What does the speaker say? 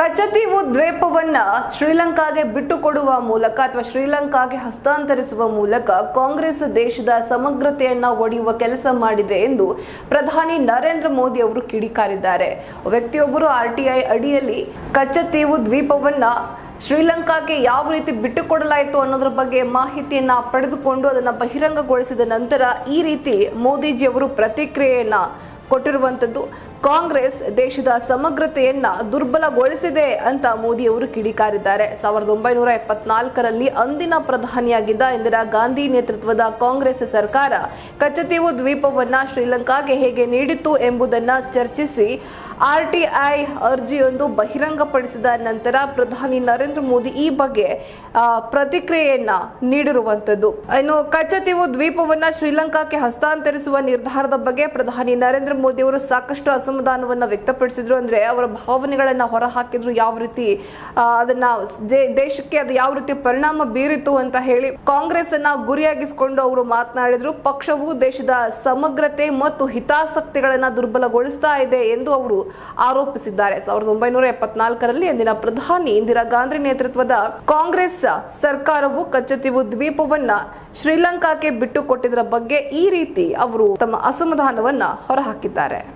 ಕಚ್ಚತೀವು ದ್ವೀಪವನ್ನ ಶ್ರೀಲಂಕಾಗೆ ಬಿಟ್ಟುಕೊಡುವ ಮೂಲಕ ಅಥವಾ ಶ್ರೀಲಂಕಾಗೆ ಹಸ್ತಾಂತರಿಸುವ ಮೂಲಕ ಕಾಂಗ್ರೆಸ್ ದೇಶದ ಸಮಗ್ರತೆಯನ್ನ ಒಡೆಯುವ ಕೆಲಸ ಮಾಡಿದೆ ಎಂದು ಪ್ರಧಾನಿ ನರೇಂದ್ರ ಮೋದಿ ಅವರು ಕಿಡಿಕಾರಿದ್ದಾರೆ. ವ್ಯಕ್ತಿಯೊಬ್ಬರು ಆರ್ಟಿಐ ಅಡಿಯಲ್ಲಿ ಕಚ್ಚತೀವು ದ್ವೀಪವನ್ನ ಶ್ರೀಲಂಕಾಗೆ ಯಾವ ರೀತಿ ಬಿಟ್ಟುಕೊಡಲಾಯಿತು ಅನ್ನೋದ್ರ ಬಗ್ಗೆ ಮಾಹಿತಿಯನ್ನ ಪಡೆದುಕೊಂಡು ಅದನ್ನ ಬಹಿರಂಗಗೊಳಿಸಿದ ನಂತರ ಈ ರೀತಿ ಮೋದಿಜಿ ಅವರು ಪ್ರತಿಕ್ರಿಯೆಯನ್ನ ಕೊಟ್ಟಿರುವಂತದ್ದು. ಕಾಂಗ್ರೆಸ್ ದೇಶದ ಸಮಗ್ರತೆಯನ್ನ ದುರ್ಬಲಗೊಳಿಸಿದೆ ಅಂತ ಮೋದಿ ಅವರು ಕಿಡಿಕಾರಿದ್ದಾರೆ. 1974ರಲ್ಲಿ ಅಂದಿನ ಪ್ರಧಾನಿಯಾಗಿದ್ದ ಇಂದಿರಾ ಗಾಂಧಿ ನೇತೃತ್ವದ ಕಾಂಗ್ರೆಸ್ ಸರ್ಕಾರ ಕಚ್ಚತೀವು ದ್ವೀಪವನ್ನ ಶ್ರೀಲಂಕಾಗೆ ಹೇಗೆ ನೀಡಿತು ಎಂಬುದನ್ನ ಚರ್ಚಿಸಿ ಆರ್ಟಿಐ ಅರ್ಜಿಯೊಂದು ಬಹಿರಂಗಪಡಿಸಿದ ನಂತರ ಪ್ರಧಾನಿ ನರೇಂದ್ರ ಮೋದಿ ಈ ಬಗ್ಗೆ ಪ್ರತಿಕ್ರಿಯೆಯನ್ನ ನೀಡಿರುವಂತದ್ದು. ಇನ್ನು ಕಚ್ಚತೀವು ದ್ವೀಪವನ್ನ ಶ್ರೀಲಂಕಾಕ್ಕೆ ಹಸ್ತಾಂತರಿಸುವ ನಿರ್ಧಾರದ ಬಗ್ಗೆ ಪ್ರಧಾನಿ ನರೇಂದ್ರ ಮೋದಿ ಅವರು ಸಾಕಷ್ಟು ಅಸಮಾಧಾನವನ್ನ ವ್ಯಕ್ತಪಡಿಸಿದ್ರು. ಅಂದ್ರೆ ಅವರ ಭಾವನೆಗಳನ್ನ ಹೊರಹಾಕಿದ್ರು, ಯಾವ ರೀತಿ ಅದನ್ನ ದೇಶಕ್ಕೆ ಅದು ಯಾವ ರೀತಿ ಪರಿಣಾಮ ಬೀರಿತು ಅಂತ ಹೇಳಿ ಕಾಂಗ್ರೆಸ್ ಅನ್ನ ಗುರಿಯಾಗಿಸಿಕೊಂಡು ಅವರು ಮಾತನಾಡಿದ್ರು. ಪಕ್ಷವು ದೇಶದ ಸಮಗ್ರತೆ ಮತ್ತು ಹಿತಾಸಕ್ತಿಗಳನ್ನ ದುರ್ಬಲಗೊಳಿಸ್ತಾ ಇದೆ ಎಂದು ಅವರು ಆರೋಪಿಸಿದ್ದಾರೆ. 1974ರಲ್ಲಿ ಅಂದಿನ ಪ್ರಧಾನಿ ಇಂದಿರಾ ಗಾಂಧಿ ನೇತೃತ್ವದ ಕಾಂಗ್ರೆಸ್ ಸರ್ಕಾರವು ಕಚ್ಚತೀವು ದ್ವೀಪವನ್ನ ಶ್ರೀಲಂಕಾಕ್ಕೆ ಬಿಟ್ಟುಕೊಟ್ಟಿದ್ದರ ಬಗ್ಗೆ ಈ ರೀತಿ ಅವರು ತಮ್ಮ ಅಸಮಾಧಾನವನ್ನ ಹೊರಹಾಕಿದ್ದಾರೆ.